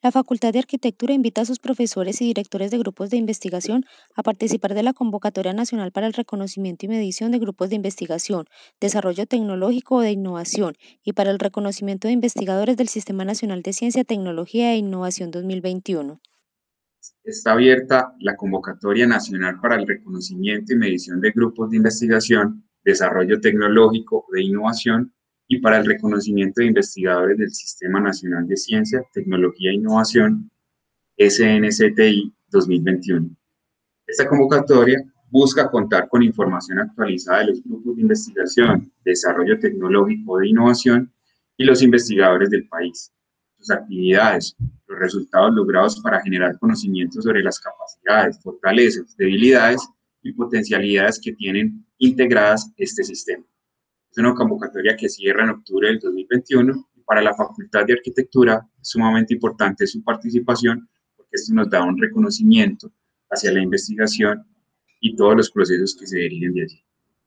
La Facultad de Arquitectura invita a sus profesores y directores de grupos de investigación a participar de la Convocatoria Nacional para el Reconocimiento y Medición de Grupos de Investigación, Desarrollo Tecnológico o de Innovación y para el reconocimiento de investigadores del Sistema Nacional de Ciencia, Tecnología e Innovación 2021. Está abierta la Convocatoria Nacional para el Reconocimiento y Medición de Grupos de Investigación, Desarrollo Tecnológico de Innovación y para el reconocimiento de investigadores del Sistema Nacional de Ciencia, Tecnología e Innovación, SNCTI 2021. Esta convocatoria busca contar con información actualizada de los grupos de investigación, desarrollo tecnológico de innovación y los investigadores del país, sus actividades, los resultados logrados para generar conocimiento sobre las capacidades, fortalezas, debilidades y potencialidades que tienen integradas este sistema. Es una convocatoria que cierra en octubre del 2021 y para la Facultad de Arquitectura es sumamente importante su participación porque esto nos da un reconocimiento hacia la investigación y todos los procesos que se deriven de allí.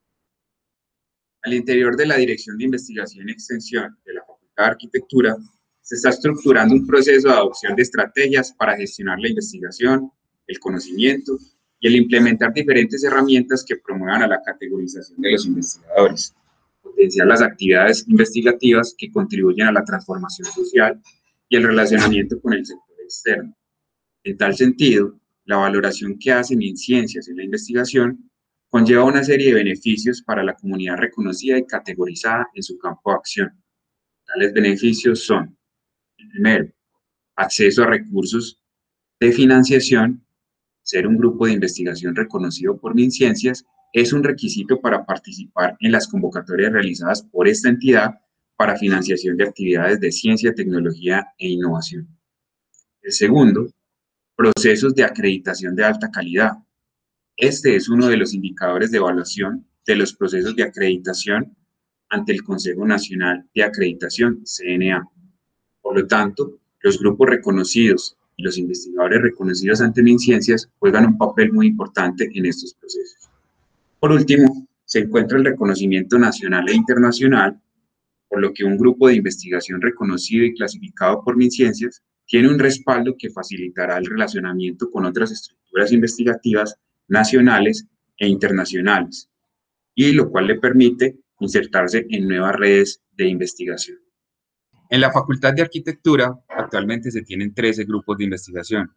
Al interior de la Dirección de Investigación y Extensión de la Facultad de Arquitectura se está estructurando un proceso de adopción de estrategias para gestionar la investigación, el conocimiento y el implementar diferentes herramientas que promuevan a la categorización de los investigadores, potenciar las actividades investigativas que contribuyen a la transformación social y el relacionamiento con el sector externo. En tal sentido, la valoración que hacen en ciencias en la investigación conlleva una serie de beneficios para la comunidad reconocida y categorizada en su campo de acción. Tales beneficios son, primero, acceso a recursos de financiación. Ser un grupo de investigación reconocido por MinCiencias es un requisito para participar en las convocatorias realizadas por esta entidad para financiación de actividades de ciencia, tecnología e innovación. El segundo, procesos de acreditación de alta calidad. Este es uno de los indicadores de evaluación de los procesos de acreditación ante el Consejo Nacional de Acreditación, CNA. Por lo tanto, los grupos reconocidos y los investigadores reconocidos ante MinCiencias juegan un papel muy importante en estos procesos. Por último, se encuentra el reconocimiento nacional e internacional, por lo que un grupo de investigación reconocido y clasificado por MinCiencias tiene un respaldo que facilitará el relacionamiento con otras estructuras investigativas nacionales e internacionales, y lo cual le permite insertarse en nuevas redes de investigación. En la Facultad de Arquitectura actualmente se tienen 13 grupos de investigación.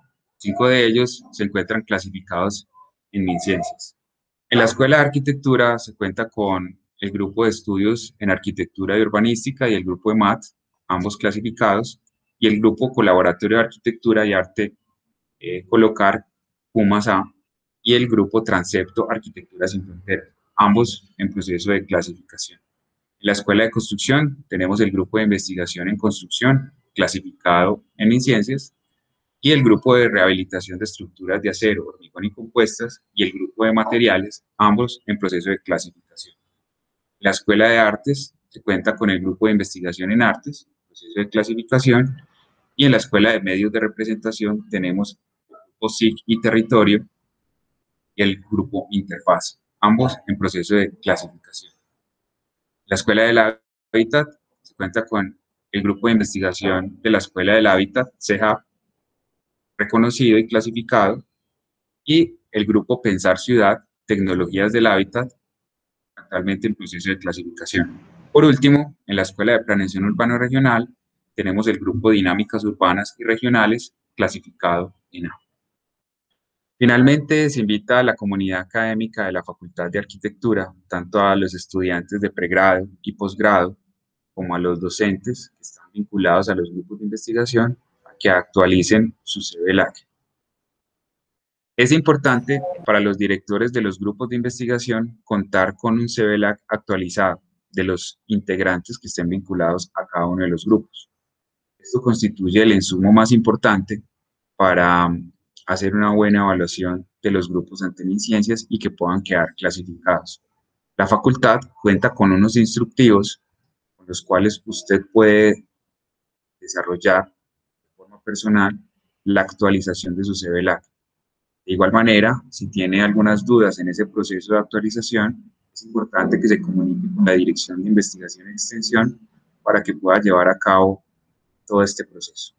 5 de ellos se encuentran clasificados en MinCiencias. En la Escuela de Arquitectura se cuenta con el grupo de estudios en Arquitectura y Urbanística y el grupo de MAT, ambos clasificados, y el grupo Colaboratorio de Arquitectura y Arte Colocar, PUMASA, y el grupo Transepto Arquitectura Sin Fronteras, ambos en proceso de clasificación. En la Escuela de Construcción tenemos el grupo de investigación en construcción, clasificado en MinCiencias, y el grupo de rehabilitación de estructuras de acero, hormigón y compuestas, y el grupo de materiales, ambos en proceso de clasificación. En la Escuela de Artes se cuenta con el grupo de investigación en artes, proceso de clasificación, y en la Escuela de Medios de Representación tenemos el grupo SIC y Territorio y el grupo Interfaz, ambos en proceso de clasificación. La Escuela del Hábitat se cuenta con el grupo de investigación de la Escuela del Hábitat, CEHAB, reconocido y clasificado, y el grupo Pensar Ciudad, Tecnologías del Hábitat, actualmente en proceso de clasificación. Por último, en la Escuela de Planeación Urbano Regional tenemos el grupo Dinámicas Urbanas y Regionales, clasificado en A. Finalmente, se invita a la comunidad académica de la Facultad de Arquitectura, tanto a los estudiantes de pregrado y posgrado, como a los docentes que están vinculados a los grupos de investigación, a que actualicen su CVLAC. Es importante para los directores de los grupos de investigación contar con un CVLAC actualizado de los integrantes que estén vinculados a cada uno de los grupos. Esto constituye el insumo más importante para hacer una buena evaluación de los grupos ante MinCiencias y que puedan quedar clasificados. La facultad cuenta con unos instructivos con los cuales usted puede desarrollar de forma personal la actualización de su CVLAC. De igual manera, si tiene algunas dudas en ese proceso de actualización, es importante que se comunique con la Dirección de Investigación y Extensión para que pueda llevar a cabo todo este proceso.